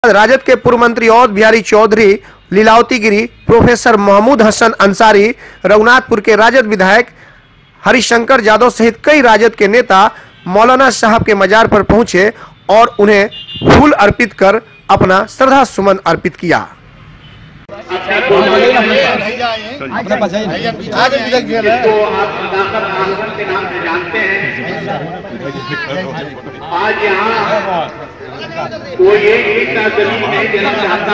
राजद के पूर्व मंत्री औध बिहारी चौधरी, लीलावती गिरी, प्रोफेसर महमूद हसन अंसारी, रघुनाथपुर के राजद विधायक हरिशंकर यादव सहित कई राजद के नेता मौलाना साहब के मजार पर पहुंचे और उन्हें फूल अर्पित कर अपना श्रद्धा सुमन अर्पित किया। आज यहाँ कोई एक इतना जमीन नहीं देना चाहता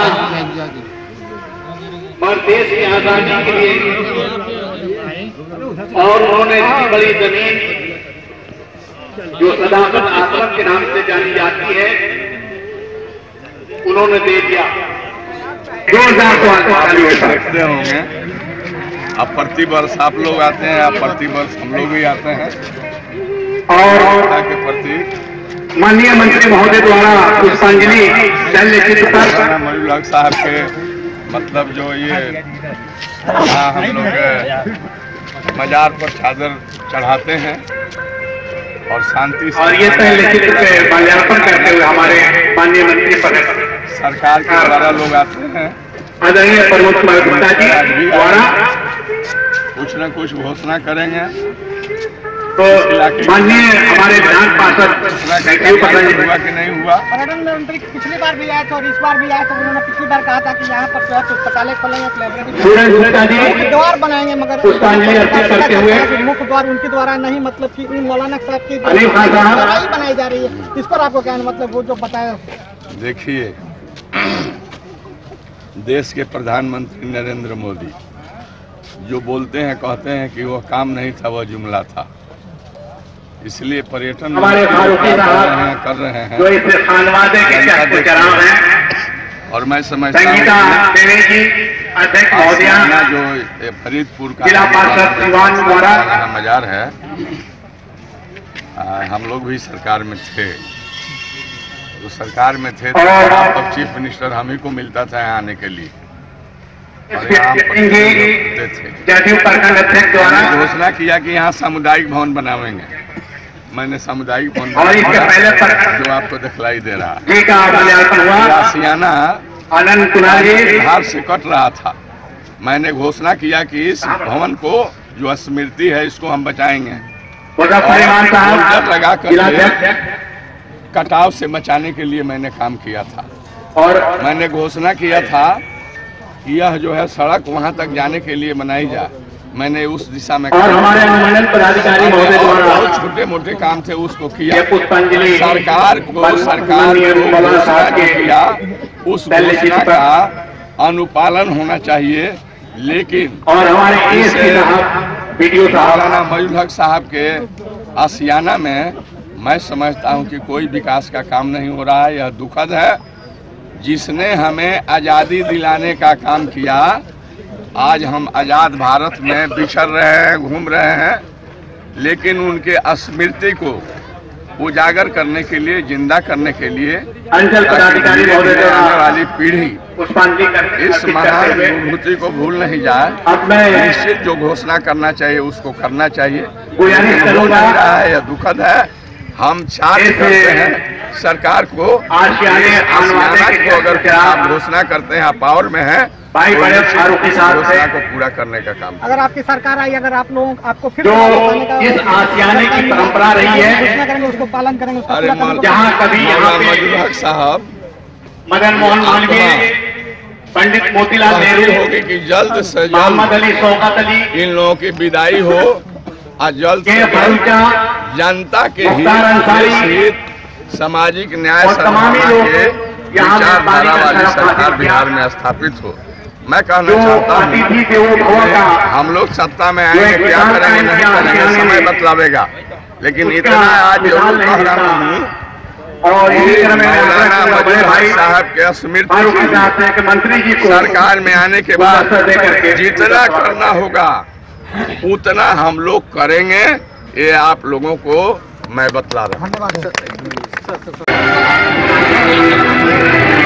और देश की आजादी के लिए, और उन्होंने इतनी बड़ी जमीन जो सदाकत आश्रम के नाम से जानी जाती है उन्होंने दे दिया। 2000 देखते होंगे, अब प्रति वर्ष आप लोग आते हैं, अब प्रति वर्ष हम लोग भी आते हैं और के प्रति माननीय मंत्री महोदय द्वारा पुष्पांजलि मयूर हक साहब के मतलब जो ये हम लोग मजार पर चादर चढ़ाते हैं और शांति से, और ये पहले चित्र पे माल्यार्पण करते हुए हमारे माननीय मंत्री सरकार के द्वारा लोग आते हैं। आदरणीय प्रमोद कुमार गुप्ता जी द्वारा कुछ न कुछ घोषणा करेंगे। तो माननीय हमारे विधान पार्षद हुआ कि नहीं हुआ। पर्यटन मंत्री पिछली बार भी आए थे और इस बार भी आए थे। उन्होंने पिछली बार कहा था कि यहाँ पर पुस्तकालय खोलेंगे, मुख्य द्वार बनाएंगे, मगर मुख्य द्वार उनके द्वारा नहीं, मतलब कि मौलाना साहब की द्वारा ही बनाई जा रही है। इस पर आपको क्या मतलब वो जो बताया? देखिए, देश के प्रधानमंत्री नरेंद्र मोदी जो बोलते हैं, कहते हैं कि वह काम नहीं था, वह जुमला था। इसलिए पर्यटन कर रहे हैं और मैं समझता हूँ जो फरीदपुर का मजार है, हम लोग भी सरकार में थे, तो सरकार में थे तो अब चीफ मिनिस्टर हम ही को मिलता था यहाँ आने के लिए और यहाँ थे। घोषणा किया कि यहाँ सामुदायिक भवन बनावेंगे। मैंने सामुदायिक भवन जो आपको दिखलाई दे रहा है, आसियाना बिहार से कट रहा था। मैंने घोषणा किया कि इस भवन को जो स्मृति है इसको हम बचाएंगे और लगा कर कटाव से बचाने के लिए मैंने काम किया था। और मैंने घोषणा किया था कि यह जो है सड़क वहां तक जाने के लिए बनाई जाए। मैंने उस दिशा में और हमारे अनुमंडल पदाधिकारी महोदय द्वारा बहुत छोटे मोटे काम थे उसको किया। सरकार को किया उस घोषणा का अनुपालन होना चाहिए, लेकिन और हमारे मौलाना मयूर हक साहब के आसियाना में मैं समझता हूं कि कोई विकास का काम नहीं हो रहा है। यह दुखद है। जिसने हमें आज़ादी दिलाने का काम किया, आज हम आज़ाद भारत में विचर रहे हैं, घूम रहे हैं, लेकिन उनके स्मृति को उजागर करने के लिए, जिंदा करने के लिए आने वाली पीढ़ी इस महान विभूति को भूल नहीं जाए। निश्चित जो घोषणा करना चाहिए उसको करना चाहिए। हो नहीं रहा है, यह दुखद है। हम छात्र करते हैं सरकार को आसियाना को अगर आप घोषणा करते हैं, आप पावर में है, घोषणा को पूरा करने का काम। अगर आपकी सरकार आई, अगर आप लोग आपको फिर जो इस आसियाने की परंपरा रही है, घोषणा करेंगे, उसको पालन करेंगे। जहाँ कभी मयूर हक साहब, मदन मोहन मालवीय, पंडित मोतीलाल नेहरू होगी कि जल्द से जल्द मोहम्मद अली, शौकत अली, इन लोगों की विदाई हो और जल्द से जल्द जनता के हित, सामाजिक न्याय के विचारधारा वाली सरकार बिहार में स्थापित हो। मैं कहना चाहता हूँ हम लोग सत्ता में आएंगे, क्या करेंगे नहीं करेंगे समय बतलावेगा, लेकिन इतना आज जरूर कह रहा हूँ और मौलाना मयूर हक साहब के स्मृति सरकार में आने के बाद जितना करना होगा उतना हम लोग करेंगे। ये आप लोगों को मैं बतला रहा हूँ।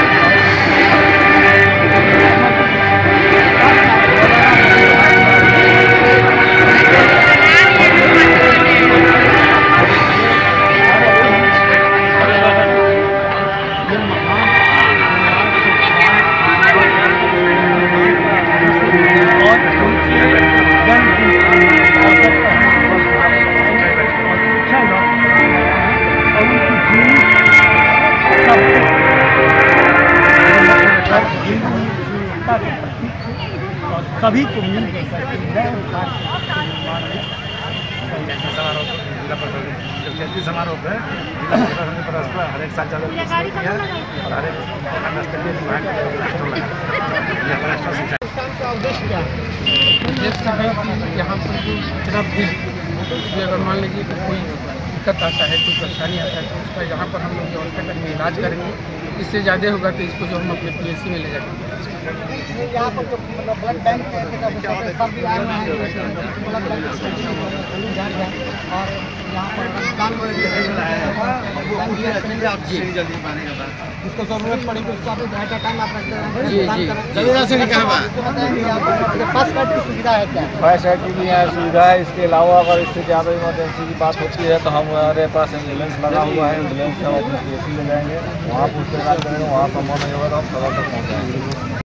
सभी को मिल समारोह है हर एक साल चालू है और हर एक यहाँ पर जो इतना भी अगर मान लीजिए कि कोई दिक्कत आता है, कोई परेशानी आता है, तो उसका यहाँ पर हम लोग हॉस्पिटल में इलाज करेंगे। इससे ज़्यादा होगा तो इसको जो हम अपने पीएचसी में ले जाएंगे। यहाँ पर जो ब्लड बैंक और यहाँ पर जिसको जरूरत पड़ी तो उसका भी टाइम आप रखते हैं। फर्स्ट एड की सुविधा है क्या? फर्स्ट एड की भी यहाँ सुविधा है। इसके अलावा अगर इससे ज़्यादा इमरजेंसी की बात होती है तो हमारे पास एम्बुलेंस लगा हुआ है। एम्बुलेंस का ऑफिस ले जाएंगे, वहाँ पूछते करेंगे, वहाँ संभव नहीं होगा तो हम सदर तक पहुँचाएंगे।